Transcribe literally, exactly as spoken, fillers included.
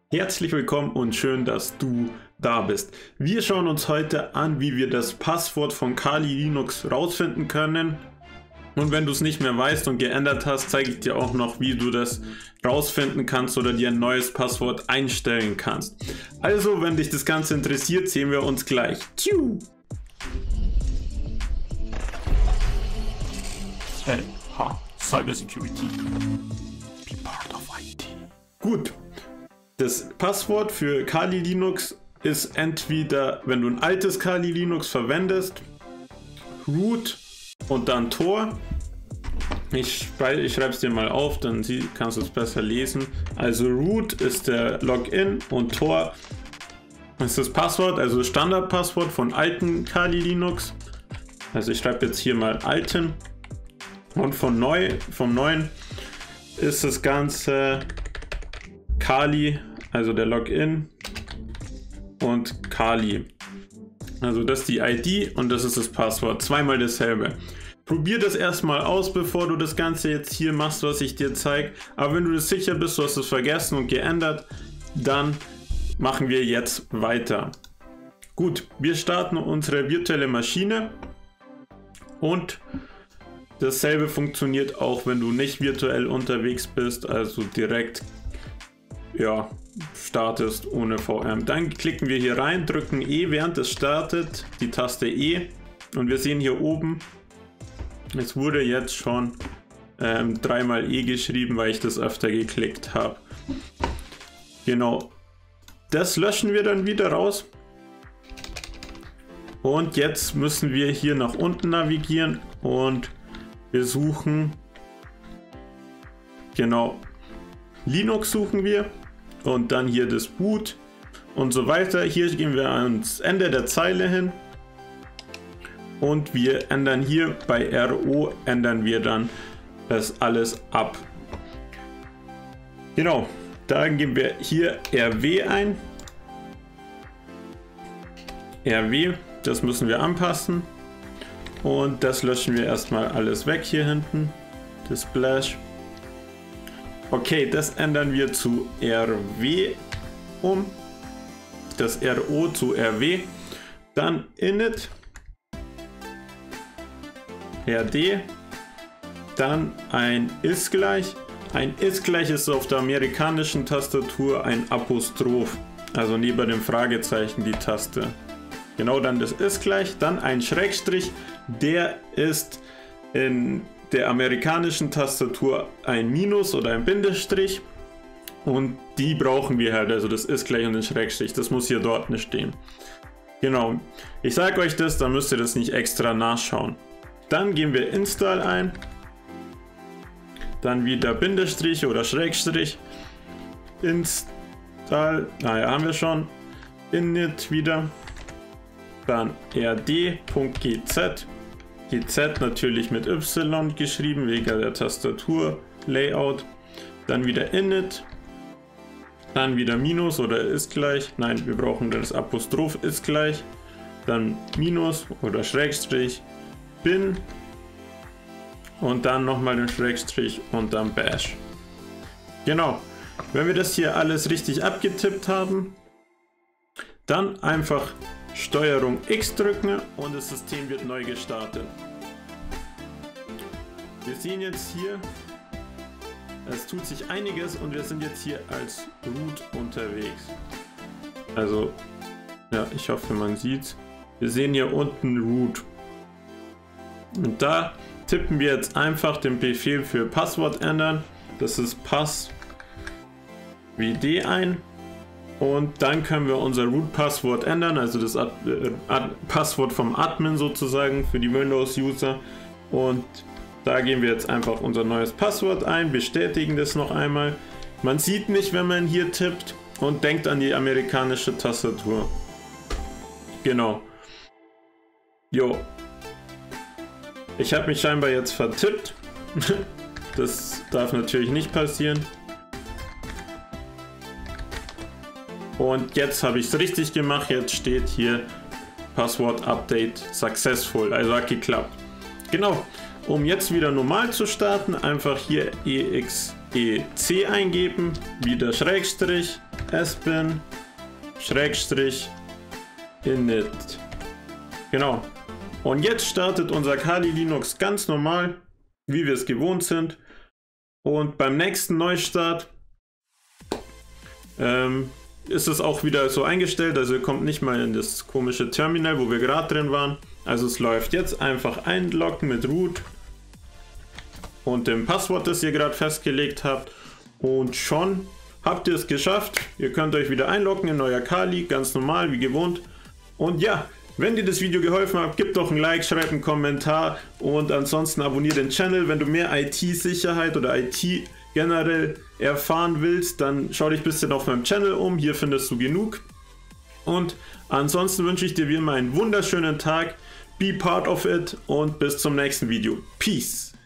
Herzlich willkommen und schön, dass du da bist. Wir schauen uns heute an, wie wir das Passwort von Kali Linux rausfinden können. Und wenn du es nicht mehr weißt und geändert hast, zeige ich dir auch noch, wie du das rausfinden kannst oder dir ein neues Passwort einstellen kannst. Also, wenn dich das Ganze interessiert, sehen wir uns gleich. Tschu! L H Cybersecurity. Be part of I T. Gut. Das Passwort für Kali Linux ist entweder, wenn du ein altes Kali Linux verwendest, root und dann Tor. Ich, ich schreibe es dir mal auf, dann kannst du es besser lesen. Also root ist der Login und Tor ist das Passwort, also das Standardpasswort von alten Kali Linux. Also ich schreibe jetzt hier mal alten. Und von neu, vom neuen ist das Ganze Kali, also der Login und Kali. Also das ist die I D und das ist das Passwort. Zweimal dasselbe. Probier das erstmal aus, bevor du das Ganze jetzt hier machst, was ich dir zeige. Aber wenn du dir sicher bist, du hast es vergessen und geändert, dann machen wir jetzt weiter. Gut, wir starten unsere virtuelle Maschine und dasselbe funktioniert auch, wenn du nicht virtuell unterwegs bist, also direkt ja, startest ohne V M. Dann klicken wir hier rein, drücken E, während es startet, die Taste E, und wir sehen hier oben, es wurde jetzt schon ähm, dreimal E geschrieben, weil ich das öfter geklickt habe. Genau, das löschen wir dann wieder raus. Und jetzt müssen wir hier nach unten navigieren und wir suchen, genau, Linux suchen wir und dann hier das Boot und so weiter. Hier gehen wir ans Ende der Zeile hin und wir ändern hier bei R O, ändern wir dann das alles ab. Genau, dann geben wir hier R W ein. R W, das müssen wir anpassen. Und das löschen wir erstmal alles weg hier hinten. Das Splash. Okay, das ändern wir zu R W um. Das R O zu R W. Dann init. R D. Dann ein ist gleich. Ein ist gleich ist auf der amerikanischen Tastatur ein Apostroph. Also neben dem Fragezeichen die Taste. Genau, dann das ist gleich. Dann ein Schrägstrich. Der ist in der amerikanischen Tastatur ein Minus oder ein Bindestrich und die brauchen wir halt, also das ist gleich und den Schrägstrich, das muss hier dort nicht stehen. Genau, ich sage euch das, dann müsst ihr das nicht extra nachschauen. Dann geben wir Install ein, dann wieder Bindestrich oder Schrägstrich, Install, naja, haben wir schon, init wieder, dann rd.gz, G Z natürlich mit Y geschrieben, wegen der Tastatur, Layout, dann wieder init, dann wieder Minus oder ist gleich, nein, wir brauchen das Apostroph ist gleich, dann Minus oder Schrägstrich, bin und dann nochmal den Schrägstrich und dann Bash. Genau, wenn wir das hier alles richtig abgetippt haben, dann einfach Steuerung X drücken und das System wird neu gestartet. Wir sehen jetzt hier, es tut sich einiges und wir sind jetzt hier als Root unterwegs. Also, ja, ich hoffe man sieht. Wir sehen hier unten Root. Und da tippen wir jetzt einfach den Befehl für Passwort ändern. Das ist pass W D ein. Und dann können wir unser Root-Passwort ändern, also das Ad Ad Passwort vom Admin sozusagen für die Windows-User. Und da geben wir jetzt einfach unser neues Passwort ein, bestätigen das noch einmal. Man sieht nicht, wenn man hier tippt und denkt an die amerikanische Tastatur. Genau. Jo. Ich habe mich scheinbar jetzt vertippt. Das darf natürlich nicht passieren. Und jetzt habe ich es richtig gemacht. Jetzt steht hier Passwort Update successful, also hat geklappt. Genau, um jetzt wieder normal zu starten, einfach hier E X E C eingeben, wieder Schrägstrich, Espen Schrägstrich init. Genau. Und jetzt startet unser Kali Linux ganz normal, wie wir es gewohnt sind. Und beim nächsten Neustart ähm, ist es auch wieder so eingestellt, also ihr kommt nicht mal in das komische Terminal, wo wir gerade drin waren. Also es läuft jetzt einfach einloggen mit Root und dem Passwort, das ihr gerade festgelegt habt, und schon habt ihr es geschafft. Ihr könnt euch wieder einloggen in euer Kali, ganz normal wie gewohnt. Und ja, wenn dir das Video geholfen hat, gib doch ein Like, schreib einen Kommentar und ansonsten abonniere den Channel. Wenn du mehr I T-Sicherheit oder I T generell erfahren willst, dann schau dich ein bisschen auf meinem Channel um, hier findest du genug. Und ansonsten wünsche ich dir wie immer einen wunderschönen Tag, be part of it und bis zum nächsten Video. Peace!